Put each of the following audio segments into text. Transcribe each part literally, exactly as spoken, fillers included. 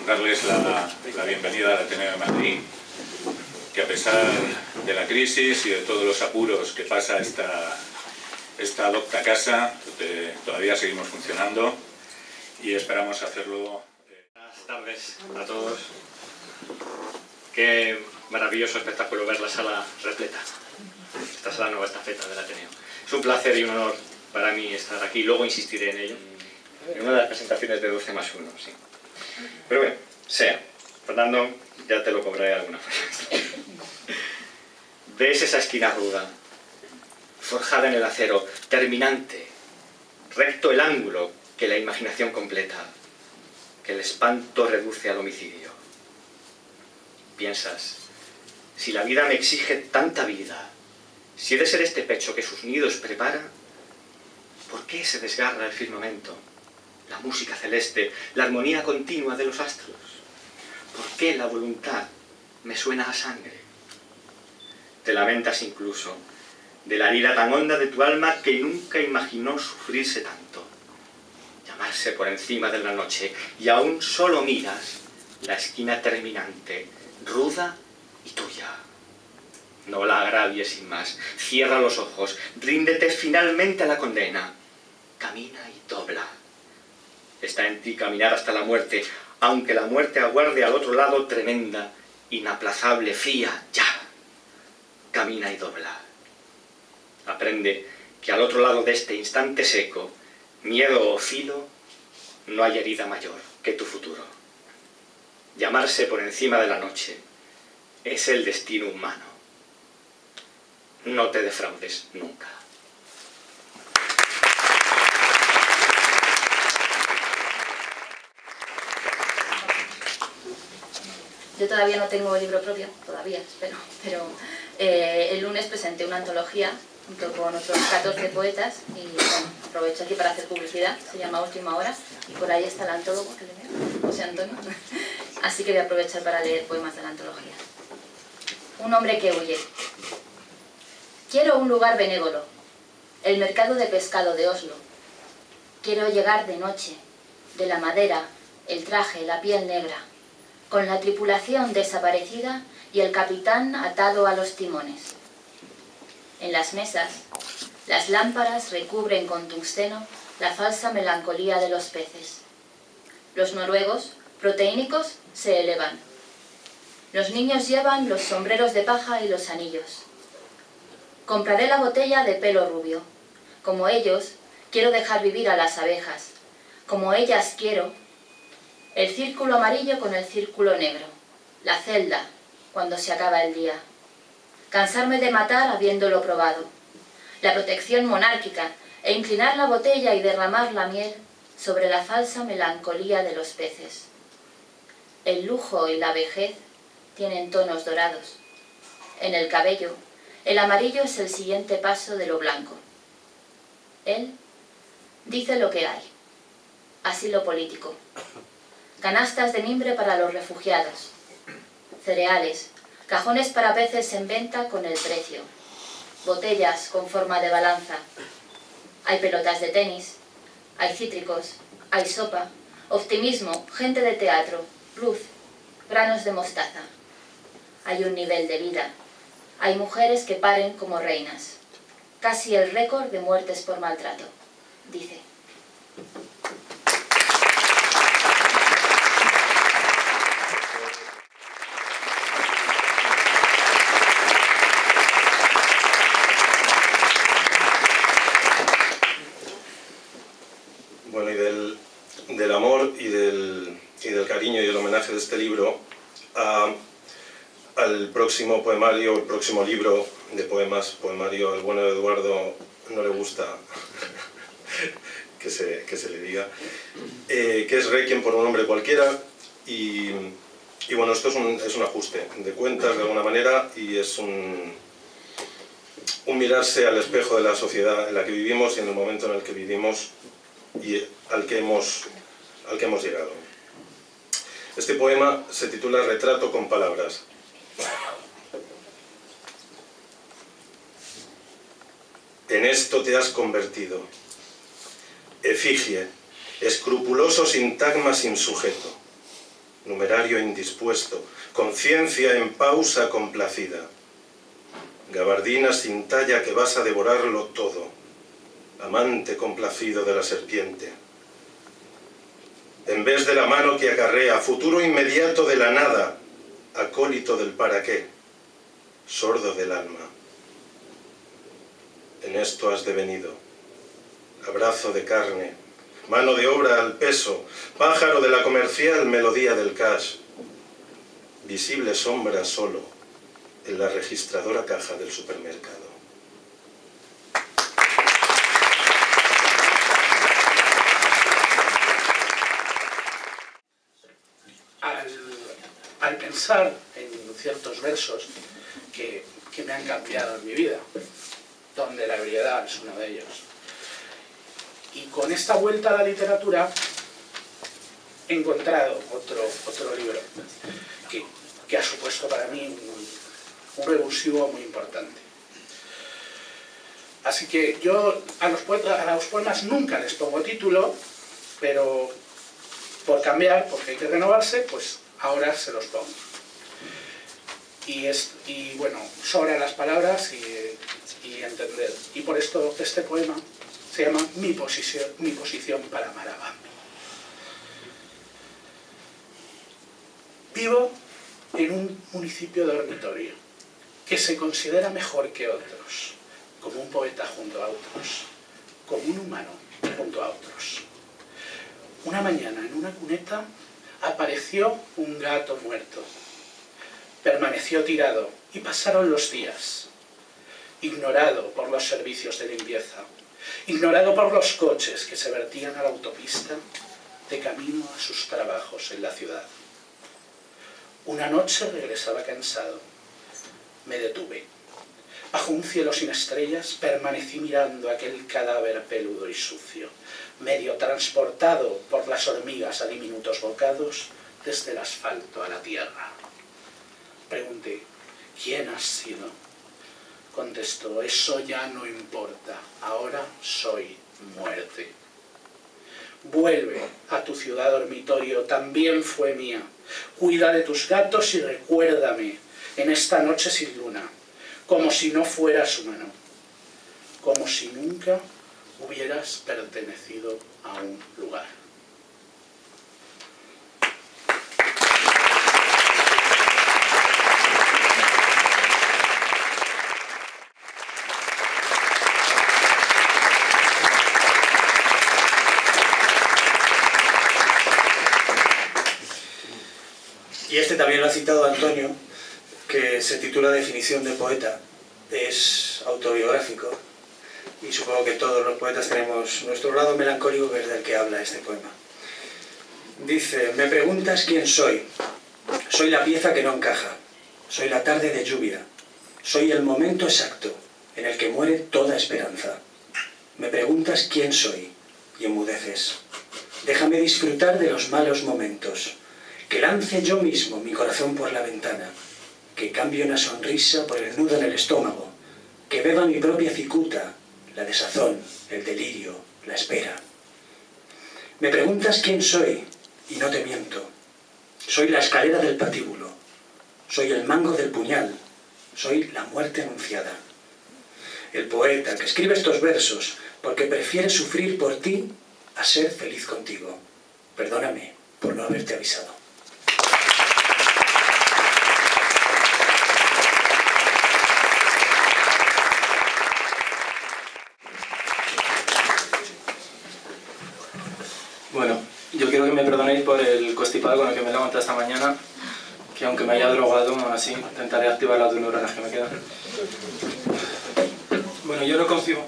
darles la, la bienvenida al Ateneo de Madrid, que a pesar de la crisis y de todos los apuros que pasa esta, esta docta casa, eh, todavía seguimos funcionando y esperamos hacerlo. Buenas tardes a todos. Qué maravilloso espectáculo ver la sala repleta. Esta sala nueva estafeta del Ateneo. Es un placer y un honor para mí estar aquí, luego insistiré en ello. En una de las presentaciones de doce más uno, sí. Pero bueno, sea. Fernando, ya te lo cobraré alguna vez. ¿Ves esa esquina ruda, forjada en el acero, terminante, recto el ángulo que la imaginación completa, que el espanto reduce al homicidio? Piensas, si la vida me exige tanta vida, si he de ser este pecho que sus nidos prepara, ¿por qué se desgarra el firmamento, la música celeste, la armonía continua de los astros? ¿Por qué la voluntad me suena a sangre? Te lamentas incluso de la herida tan honda de tu alma que nunca imaginó sufrirse tanto, llamarse por encima de la noche, y aún solo miras la esquina terminante, ruda y tuya. No la agravies sin más, cierra los ojos, ríndete finalmente a la condena, camina y dobla. Está en ti caminar hasta la muerte, aunque la muerte aguarde al otro lado tremenda, inaplazable, fría, ya. Camina y dobla. Aprende que al otro lado de este instante seco, miedo o filo, no hay herida mayor que tu futuro. Llamarse por encima de la noche es el destino humano. No te defraudes nunca. Yo todavía no tengo libro propio, todavía, espero, pero eh, el lunes presenté una antología junto con otros catorce poetas y bueno, aprovecho aquí para hacer publicidad, se llama Última Hora y por ahí está el antólogo que le veo, José Antonio, así que voy a aprovechar para leer poemas de la antología. Un hombre que huye. Quiero un lugar benévolo, el mercado de pescado de Oslo. Quiero llegar de noche, de la madera, el traje, la piel negra, con la tripulación desaparecida y el capitán atado a los timones. En las mesas, las lámparas recubren con tungsteno la falsa melancolía de los peces. Los noruegos, proteínicos, se elevan. Los niños llevan los sombreros de paja y los anillos. Compraré la botella de pelo rubio. Como ellos, quiero dejar vivir a las abejas. Como ellas quiero, el círculo amarillo con el círculo negro. La celda, cuando se acaba el día. Cansarme de matar habiéndolo probado. La protección monárquica e inclinar la botella y derramar la miel sobre la falsa melancolía de los peces. El lujo y la vejez tienen tonos dorados. En el cabello, el amarillo es el siguiente paso de lo blanco. Él dice lo que hay. Asilo político. Canastas de mimbre para los refugiados. Cereales. Cajones para peces en venta con el precio. Botellas con forma de balanza. Hay pelotas de tenis. Hay cítricos. Hay sopa. Optimismo. Gente de teatro. Luz. Granos de mostaza. Hay un nivel de vida. Hay mujeres que paren como reinas. Casi el récord de muertes por maltrato. Dice. Bueno, y del, del amor y del, y del cariño y el homenaje de este libro a, al próximo poemario, el próximo libro de poemas, poemario El bueno de Eduardo, no le gusta que se, que se le diga, eh, que es Requiem por un hombre cualquiera, y, y bueno, esto es un, es un ajuste de cuentas de alguna manera, y es un, un mirarse al espejo de la sociedad en la que vivimos y en el momento en el que vivimos y al que hemos, al que hemos llegado. Este poema se titula Retrato con palabras. En esto te has convertido. Efigie, escrupuloso sintagma sin sujeto. numerario indispuesto, conciencia en pausa complacida, gabardina sin talla que vas a devorarlo todo, amante complacido de la serpiente. En vez de la mano que acarrea, futuro inmediato de la nada, acólito del para qué, sordo del alma. En esto has devenido, abrazo de carne, mano de obra al peso, pájaro de la comercial melodía del cash, visible sombra solo en la registradora caja del supermercado. Al, al pensar en ciertos versos que, que me han cambiado en mi vida, donde la ebriedad es uno de ellos, y con esta vuelta a la literatura he encontrado otro, otro libro que, que ha supuesto para mí un, un revulsivo muy importante. Así que yo a los, poetas, a los poemas nunca les pongo título, pero por cambiar, porque hay que renovarse, pues ahora se los pongo. Y, es, y bueno, sobran las palabras y, y entender. Y por esto este poema se llama Mi posición, mi posición para amar a Bambi. Vivo en un municipio dormitorio que se considera mejor que otros, como un poeta junto a otros, como un humano junto a otros. Una mañana en una cuneta apareció un gato muerto. Permaneció tirado y pasaron los días, ignorado por los servicios de limpieza, ignorado por los coches que se vertían a la autopista de camino a sus trabajos en la ciudad. Una noche regresaba cansado. Me detuve. Bajo un cielo sin estrellas permanecí mirando aquel cadáver peludo y sucio, medio transportado por las hormigas a diminutos bocados desde el asfalto a la tierra. Pregunté, ¿quién has sido? Contestó, eso ya no importa, ahora soy muerte. Vuelve a tu ciudad dormitorio, también fue mía. Cuida de tus gatos y recuérdame en esta noche sin luna, como si no fueras humano, como si nunca hubieras pertenecido a un lugar. Y este también lo ha citado Antonio, que se titula Definición de poeta. Es autobiográfico y supongo que todos los poetas tenemos nuestro lado melancólico, que es del que habla este poema. Dice, me preguntas quién soy. Soy la pieza que no encaja. Soy la tarde de lluvia. Soy el momento exacto en el que muere toda esperanza. Me preguntas quién soy y enmudeces. Déjame disfrutar de los malos momentos. Que lance yo mismo mi corazón por la ventana, que cambie una sonrisa por el nudo en el estómago, que beba mi propia cicuta, la desazón, el delirio, la espera. Me preguntas quién soy, y no te miento. Soy la escalera del patíbulo, soy el mango del puñal, soy la muerte anunciada. El poeta que escribe estos versos porque prefiere sufrir por ti a ser feliz contigo. Perdóname por no haberte avisado. Bueno, yo quiero que me perdonéis por el constipado con el que me he levantado esta mañana, que aunque me haya drogado, aún así intentaré activar las dos neuronas que me quedan. Bueno, yo no concibo...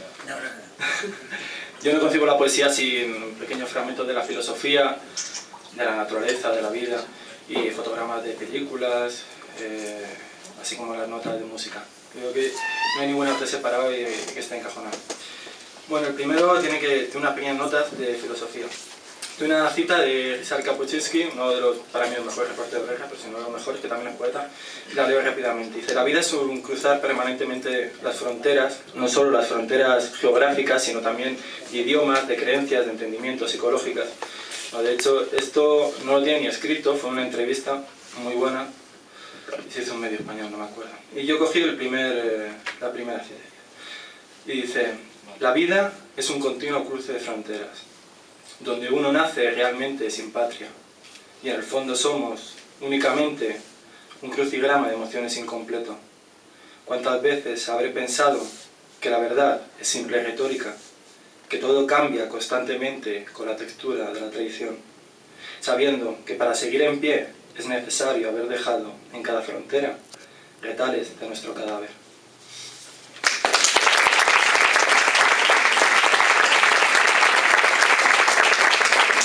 Yo no concibo la poesía sin pequeños fragmentos de la filosofía, de la naturaleza, de la vida, y fotogramas de películas, eh, así como las notas de música. Creo que no hay ningún arte separado y que esté encajonado. Bueno, el primero tiene, que, tiene unas pequeñas notas de filosofía. Tiene una cita de Ryszard Kapuscinski, uno de los, para mí, los mejores reporteros de guerra, pero si no de los mejores, que también es poeta, y la leo rápidamente. Dice, la vida es un cruzar permanentemente las fronteras, no solo las fronteras geográficas, sino también de idiomas, de creencias, de entendimientos, psicológicas. De hecho, esto no lo tiene ni escrito, fue una entrevista muy buena, y se hizo en medio español, no me acuerdo. Y yo cogí el primer, eh, la primera cita. Y dice: la vida es un continuo cruce de fronteras, donde uno nace realmente sin patria, y en el fondo somos únicamente un crucigrama de emociones incompleto. ¿Cuántas veces habré pensado que la verdad es simple retórica, que todo cambia constantemente con la textura de la traición, sabiendo que para seguir en pie es necesario haber dejado en cada frontera retales de nuestro cadáver?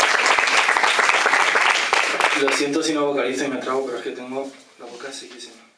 Lo siento si no vocalizo y me trago, pero es que tengo la boca sequísima.